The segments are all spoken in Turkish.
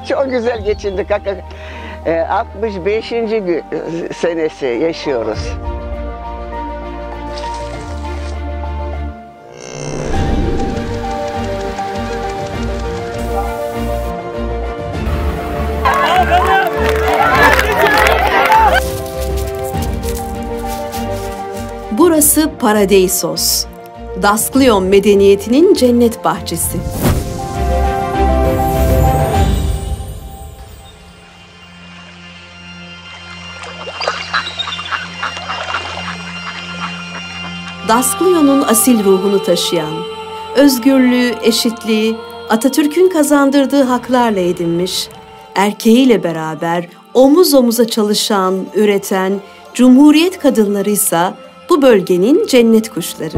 Çok güzel geçindik. 65. senesi yaşıyoruz. Burası Paradeisos, Dasklyon medeniyetinin cennet bahçesi. Dasklion'un asil ruhunu taşıyan, özgürlüğü, eşitliği, Atatürk'ün kazandırdığı haklarla edinmiş, erkeğiyle beraber omuz omuza çalışan, üreten, Cumhuriyet kadınlarıysa bu bölgenin cennet kuşları.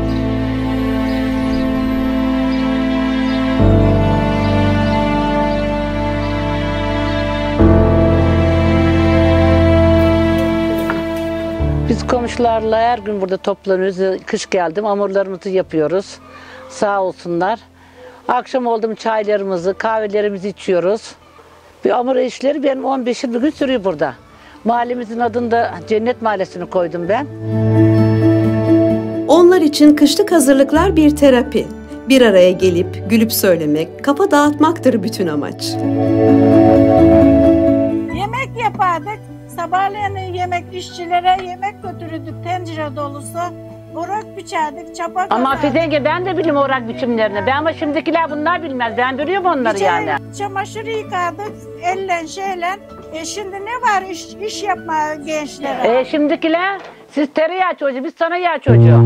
Biz komşularla her gün burada toplanıyoruz. Kış geldim, hamurlarımızı yapıyoruz. Sağ olsunlar. Akşam oldu mu çaylarımızı, kahvelerimizi içiyoruz. Bir hamur işleri benim 15-20 gün sürüyor burada. Mahallemizin adını da Cennet Mahallesi'ni koydum ben. Onlar için kışlık hazırlıklar bir terapi. Bir araya gelip gülüp söylemek, kafa dağıtmaktır bütün amaç. Yemek yapardık. Sabahleyin yemek işçilere yemek götürürdük tencere dolusu. Orak biçerdik, çapa Ama kazardık. Fidenge ben de bilirim orak biçimlerini. Ama şimdikiler bunlar bilmez. Ben biliyorum onları yani. Çamaşır yıkardık elle şeyle. Şimdi ne var iş yapma gençlere? Şimdikiler siz tereyağı çocuğu, biz sana yağ çocuğu.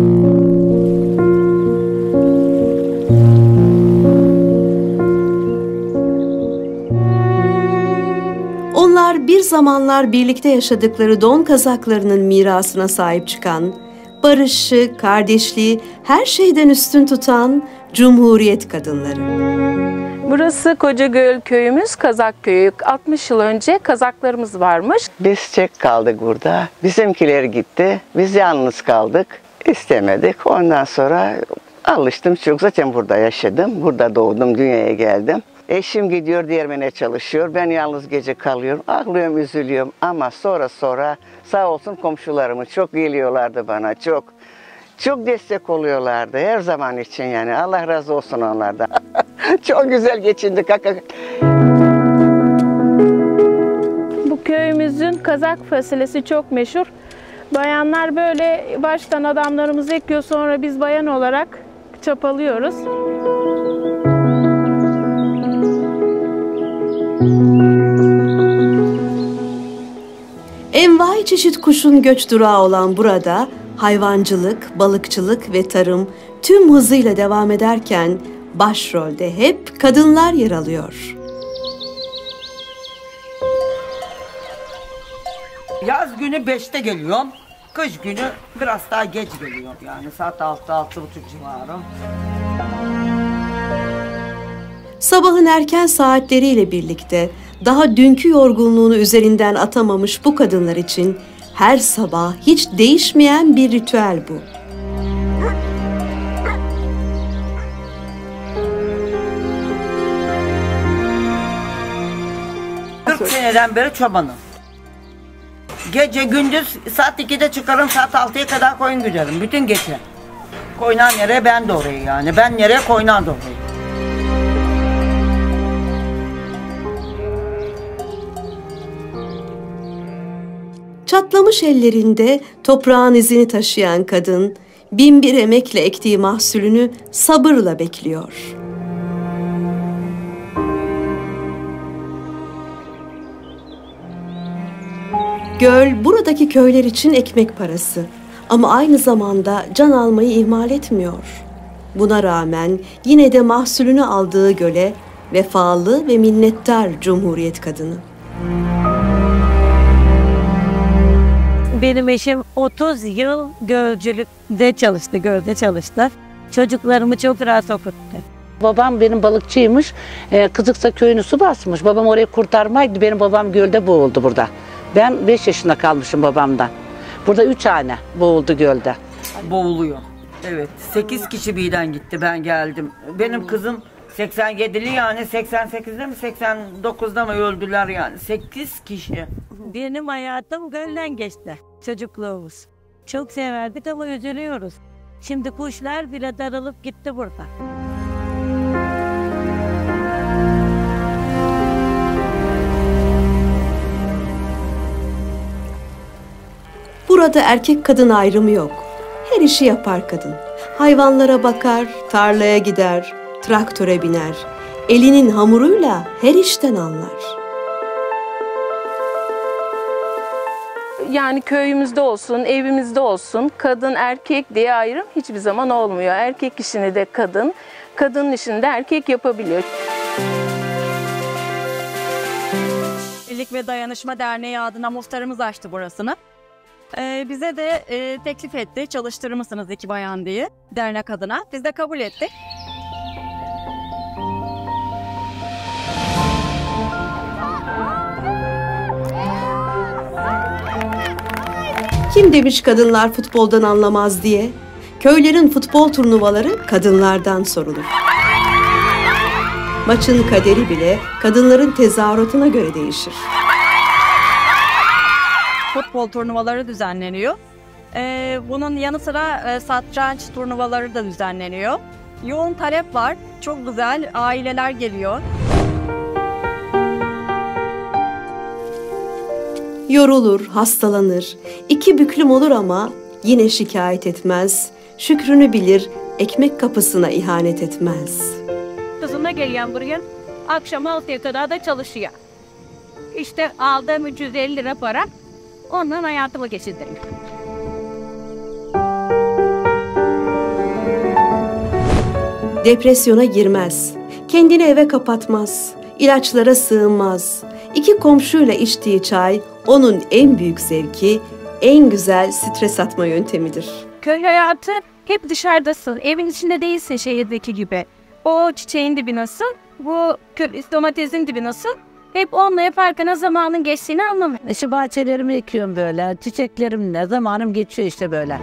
Onlar bir zamanlar birlikte yaşadıkları don kazaklarının mirasına sahip çıkan, barışı, kardeşliği her şeyden üstün tutan Cumhuriyet kadınları. Burası Kocagöl köyümüz, Kazak köyü. 60 yıl önce Kazaklarımız varmış. Biz tek kaldık burada. Bizimkiler gitti. Biz yalnız kaldık. İstemedik. Ondan sonra alıştım. Çok zaten burada yaşadım. Burada doğdum, dünyaya geldim. Eşim gidiyor, Diyarbakır'a çalışıyor. Ben yalnız gece kalıyorum. Ağlıyorum, üzülüyorum. Ama sonra sağ olsun komşularımız çok geliyorlardı bana. Çok destek oluyorlardı her zaman için yani. Allah razı olsun onlardan. Çok güzel geçindik. Bu köyümüzün Kazak fasulyesi çok meşhur. Bayanlar böyle baştan adamlarımız ekiyor, sonra biz bayan olarak çapalıyoruz. Envai çeşit kuşun göç durağı olan burada hayvancılık, balıkçılık ve tarım tüm hızıyla devam ederken başrolde hep kadınlar yer alıyor. Yaz günü 5'te geliyorum, kış günü biraz daha geç geliyorum yani saat 6-6:30 civarı. Sabahın erken saatleriyle birlikte daha dünkü yorgunluğunu üzerinden atamamış bu kadınlar için her sabah hiç değişmeyen bir ritüel bu. ...40 seneden beri çobanım. Gece gündüz saat 2'de çıkarım, saat 6'ya kadar koyun güderim bütün gece. Koynan nereye ben de oraya yani. Ben nereye koynan da oraya. Çatlamış ellerinde toprağın izini taşıyan kadın, binbir emekle ektiği mahsulünü sabırla bekliyor. Göl buradaki köyler için ekmek parası ama aynı zamanda can almayı ihmal etmiyor. Buna rağmen yine de mahsulünü aldığı göle vefalı ve minnettar Cumhuriyet kadını. Benim eşim 30 yıl gölcülükte çalıştı, gölde çalıştı. Çocuklarımı çok rahat okuttu. Babam benim balıkçıymış. Kızıksa köyünü su basmış. Babam orayı kurtarmaydı. Benim babam gölde boğuldu burada. Ben 5 yaşında kalmışım babamdan. Burada 3 hane boğuldu gölde. Boğuluyor. Evet. 8 kişi birden gitti, ben geldim. Benim kızım 87'li yani 88'de mi 89'da mı öldüler yani 8 kişi. Benim hayatım gölden geçti. Çocukluğumuz. Çok severdik ama üzülüyoruz. Şimdi kuşlar bile daralıp gitti burada. Burada erkek kadın ayrımı yok. Her işi yapar kadın. Hayvanlara bakar, tarlaya gider, traktöre biner. Elinin hamuruyla her işten anlar. Yani köyümüzde olsun, evimizde olsun kadın erkek diye ayrım hiçbir zaman olmuyor. Erkek işini de kadın, kadının işini de erkek yapabiliyor. Birlik ve Dayanışma Derneği adına muhtarımız açtı burasını. Bize de teklif etti, çalıştırır mısınız iki bayan diye dernek adına. Biz de kabul ettik. Kim demiş kadınlar futboldan anlamaz diye? Köylerin futbol turnuvaları kadınlardan sorulur. Maçın kaderi bile kadınların tezahüratına göre değişir. Futbol turnuvaları düzenleniyor. Bunun yanı sıra satranç turnuvaları da düzenleniyor. Yoğun talep var. Çok güzel. Aileler geliyor. Yorulur, hastalanır, iki büklüm olur ama yine şikayet etmez. Şükrünü bilir, ekmek kapısına ihanet etmez. Kızıma geliyorum buraya, akşam 6'ya kadar da çalışıyor. İşte aldığım 350 lira para, ondan hayatımı geçindiriyorum. Depresyona girmez, kendini eve kapatmaz, ilaçlara sığınmaz. İki komşuyla içtiği çay onun en büyük zevki, en güzel stres atma yöntemidir. Köy hayatı hep dışarıdasın, evin içinde değilsin şehirdeki gibi. O çiçeğin dibi nasıl, bu domatesin dibi nasıl? Hep onunla yaparken zamanın geçtiğini anlamıyorum. Şu bahçelerimi ekiyorum böyle, çiçeklerimle zamanım geçiyor işte böyle.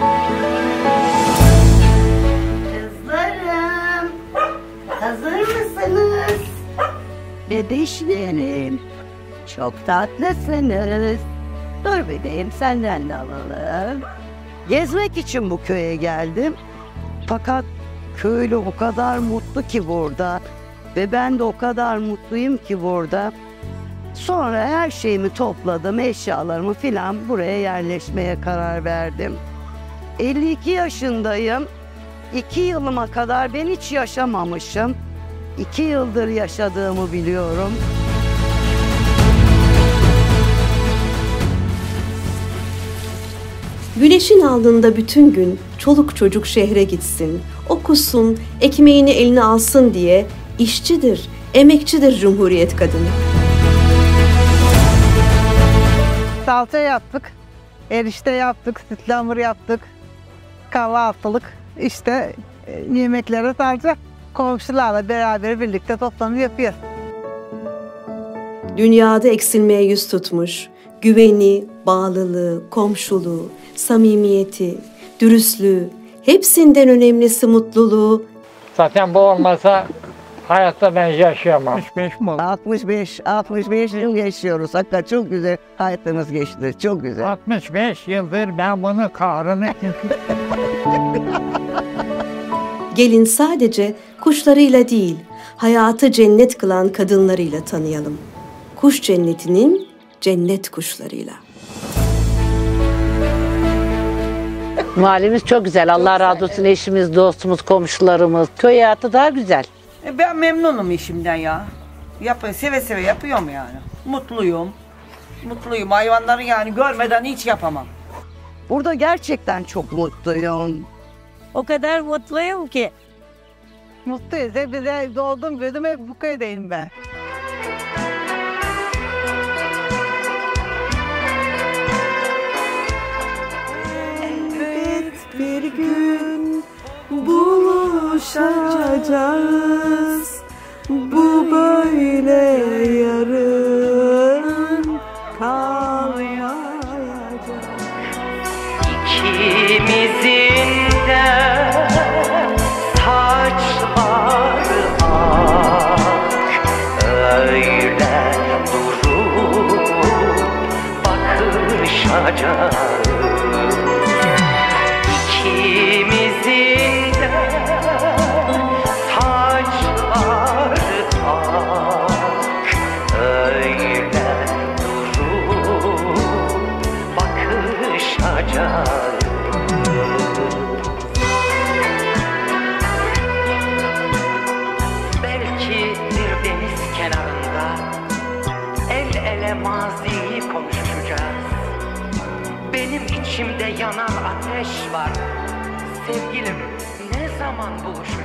Kızlarım, hazır mısınız? Bebişlerim, çok tatlısınız. Dur bebeğim, senden de alalım. Gezmek için bu köye geldim. Fakat köylü o kadar mutlu ki burada. Ve ben de o kadar mutluyum ki burada. Sonra her şeyimi topladım, eşyalarımı filan buraya yerleşmeye karar verdim. 52 yaşındayım. 2 yılıma kadar ben hiç yaşamamışım. 2 yıldır yaşadığımı biliyorum. Güneşin alnında bütün gün çoluk çocuk şehre gitsin, okusun, ekmeğini eline alsın diye işçidir, emekçidir Cumhuriyet kadını. Salça yaptık, erişte yaptık, sütlü hamur yaptık, kahvaltılık, işte yemeklere sadece komşularla beraber birlikte toplanıp yapıyoruz. Dünyada eksilmeye yüz tutmuş, güveni, bağlılığı, komşuluğu, samimiyeti, dürüstlüğü, hepsinden önemlisi mutluluğu. Zaten bu olmasa hayatta ben yaşayamam. 65 yıl yaşıyoruz. Hakikaten çok güzel hayatımız geçti. Çok güzel. 65 yıldır ben bunu kahrını... Gelin sadece kuşlarıyla değil, hayatı cennet kılan kadınlarıyla tanıyalım. Kuş cennetinin cennet kuşlarıyla. Mahallemiz çok güzel. Allah razı olsun. Eşimiz, dostumuz, komşularımız. Köy hayatı daha güzel. Ben memnunum işimden ya. Seve seve yapıyorum yani. Mutluyum. Mutluyum. Hayvanları yani görmeden hiç yapamam. Burada gerçekten çok mutluyum. O kadar mutluyum ki. Mutluyuz. Hep bize doğdum, büyüdüm, hep bu köydeyim ben. Bir gün buluşacağız. Bu böyle yarın kalmayacak. İkimizin de saçları kavuşacağız. İkimizin de saçları ak, öyle durup bakışacağız. Belki bir deniz kenarında el ele maziyi konuşacağız. Benim içimde yanan ateş var. Sevgilim, ne zaman buluşacağız?